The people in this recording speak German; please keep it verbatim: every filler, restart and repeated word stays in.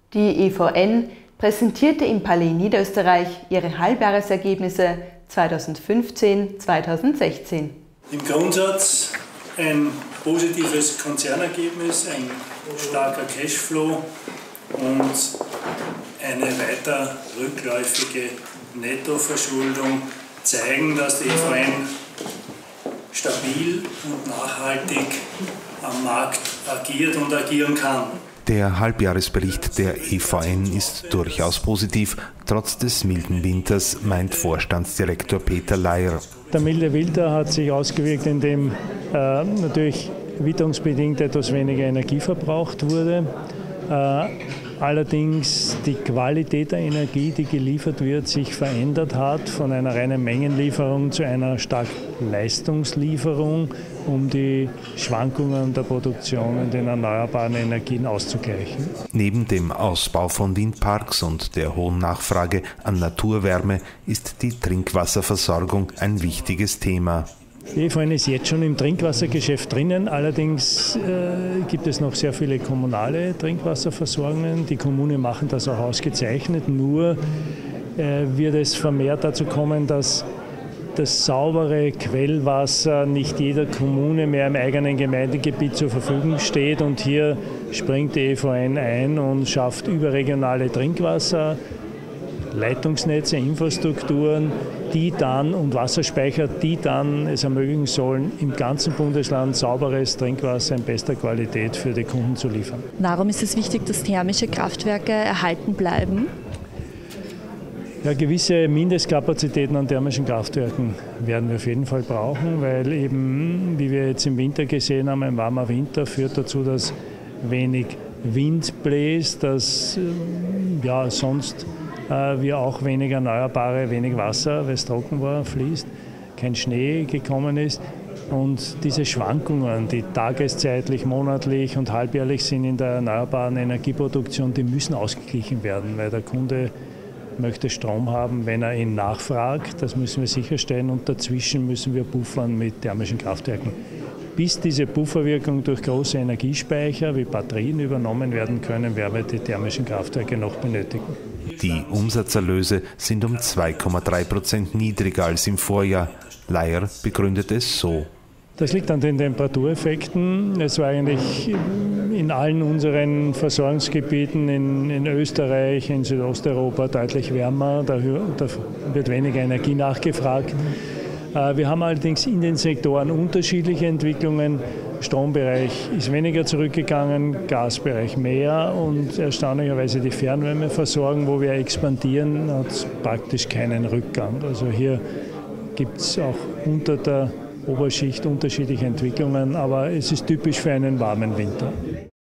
Die E V N präsentierte im Palais Niederösterreich ihre Halbjahresergebnisse zweitausendfünfzehn bis zweitausendsechzehn. Im Grundsatz ein positives Konzernergebnis, ein starker Cashflow und eine weiter rückläufige Nettoverschuldung zeigen, dass die E V N stabil und nachhaltig am Markt agiert und agieren kann. Der Halbjahresbericht der E V N ist durchaus positiv, trotz des milden Winters, meint Vorstandsdirektor Peter Leier. Der milde Winter hat sich ausgewirkt, indem äh, natürlich witterungsbedingt etwas weniger Energie verbraucht wurde. Äh, allerdings die Qualität der Energie, die geliefert wird, sich verändert hat von einer reinen Mengenlieferung zu einer stark Leistungslieferung, um die Schwankungen der Produktion in den erneuerbaren Energien auszugleichen. Neben dem Ausbau von Windparks und der hohen Nachfrage an Naturwärme ist die Trinkwasserversorgung ein wichtiges Thema. Die E V N ist jetzt schon im Trinkwassergeschäft drinnen, allerdings äh, gibt es noch sehr viele kommunale Trinkwasserversorgungen. Die Kommunen machen das auch ausgezeichnet, nur äh, wird es vermehrt dazu kommen, dass das saubere Quellwasser nicht jeder Kommune mehr im eigenen Gemeindegebiet zur Verfügung steht, und hier springt die E V N ein und schafft überregionale Trinkwasser, Leitungsnetze, Infrastrukturen, die dann und Wasserspeicher, die dann es ermöglichen sollen, im ganzen Bundesland sauberes Trinkwasser in bester Qualität für die Kunden zu liefern. Warum ist es wichtig, dass thermische Kraftwerke erhalten bleiben? Ja, gewisse Mindestkapazitäten an thermischen Kraftwerken werden wir auf jeden Fall brauchen, weil eben, wie wir jetzt im Winter gesehen haben, ein warmer Winter führt dazu, dass wenig Wind bläst, dass ja, sonst äh, wir auch wenig Erneuerbare, wenig Wasser, weil es trocken war, fließt, kein Schnee gekommen ist. Und diese Schwankungen, die tageszeitlich, monatlich und halbjährlich sind in der erneuerbaren Energieproduktion, die müssen ausgeglichen werden, weil der Kunde möchte Strom haben, wenn er ihn nachfragt. Das müssen wir sicherstellen, und dazwischen müssen wir buffern mit thermischen Kraftwerken. Bis diese Pufferwirkung durch große Energiespeicher wie Batterien übernommen werden können, werden wir die thermischen Kraftwerke noch benötigen. Die Umsatzerlöse sind um zwei Komma drei Prozent niedriger als im Vorjahr. Leier begründet es so. Das liegt an den Temperatureffekten. Es war eigentlich in allen unseren Versorgungsgebieten in, in Österreich, in Südosteuropa deutlich wärmer. Da, da wird weniger Energie nachgefragt. Wir haben allerdings in den Sektoren unterschiedliche Entwicklungen. Strombereich ist weniger zurückgegangen, Gasbereich mehr, und erstaunlicherweise die Fernwärmeversorgung, wo wir expandieren, hat praktisch keinen Rückgang. Also hier gibt es auch unter der Oberschicht unterschiedliche Entwicklungen, aber es ist typisch für einen warmen Winter.